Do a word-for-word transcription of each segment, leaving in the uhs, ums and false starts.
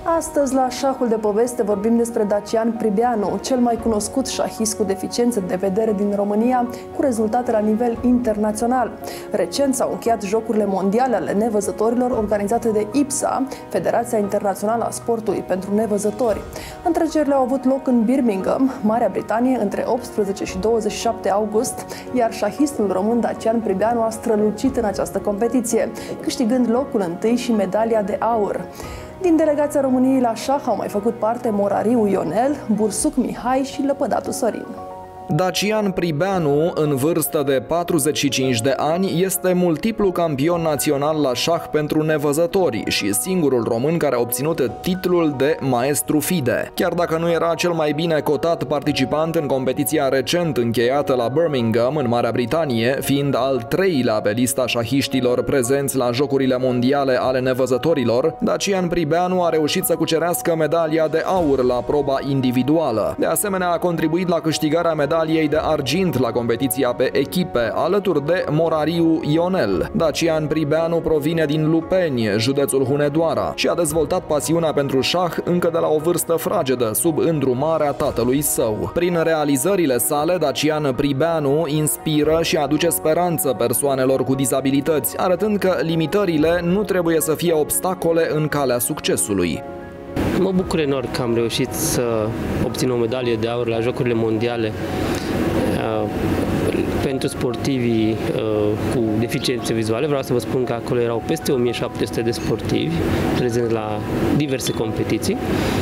Astăzi, la Șahul de Poveste, vorbim despre Dacian Pribeanu, cel mai cunoscut șahist cu deficiențe de vedere din România, cu rezultate la nivel internațional. Recent s-au încheiat Jocurile Mondiale ale Nevăzătorilor, organizate de I P S A, Federația Internațională a Sportului pentru Nevăzători. Întrecerile au avut loc în Birmingham, Marea Britanie, între optsprezece și douăzeci și șapte august, iar șahistul român Dacian Pribeanu a strălucit în această competiție, câștigând locul întâi și medalia de aur. Din delegația României la șah au mai făcut parte Morariu Ionel, Bursuc Mihai și Lepădatu Sorin. Dacian Pribeanu, în vârstă de patruzeci și cinci de ani, este multiplu campion național la șah pentru nevăzători și singurul român care a obținut titlul de maestru FIDE. Chiar dacă nu era cel mai bine cotat participant în competiția recent încheiată la Birmingham, în Marea Britanie, fiind al treilea pe lista șahiștilor prezenți la Jocurile Mondiale ale Nevăzătorilor, Dacian Pribeanu a reușit să cucerească medalia de aur la proba individuală. De asemenea, a contribuit la câștigarea medaliei de argint la competiția pe echipe, alături de Morariu Ionel. Dacian Pribeanu provine din Lupeni, județul Hunedoara, și a dezvoltat pasiunea pentru șah încă de la o vârstă fragedă, sub îndrumarea tatălui său. Prin realizările sale, Dacian Pribeanu inspiră și aduce speranță persoanelor cu dizabilități, arătând că limitările nu trebuie să fie obstacole în calea succesului. Mă bucur enorm că am reușit să obțin o medalie de aur la Jocurile Mondiale uh, pentru sportivii uh, cu deficiențe vizuale. Vreau să vă spun că acolo erau peste o mie șapte sute de sportivi prezenți la diverse competiții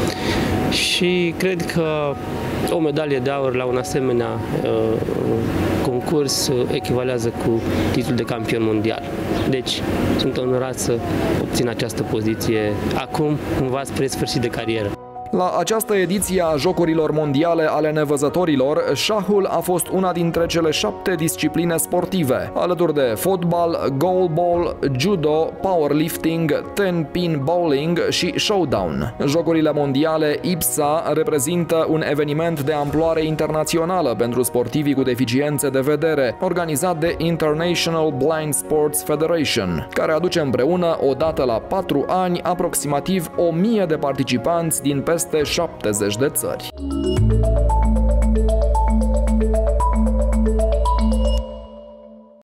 și cred că o medalie de aur la un asemenea uh, concurs echivalează cu titlul de campion mondial. Deci, sunt onorat să obțin această poziție acum, cumva spre sfârșit de carieră. La această ediție a Jocurilor Mondiale ale Nevăzătorilor, șahul a fost una dintre cele șapte discipline sportive, alături de fotbal, goalball, judo, powerlifting, ten-pin bowling și showdown. Jocurile Mondiale I P S A reprezintă un eveniment de amploare internațională pentru sportivii cu deficiențe de vedere, organizat de International Blind Sports Federation, care aduce împreună, o dată la patru ani, aproximativ o mie de participanți din peste șaptezeci de țări.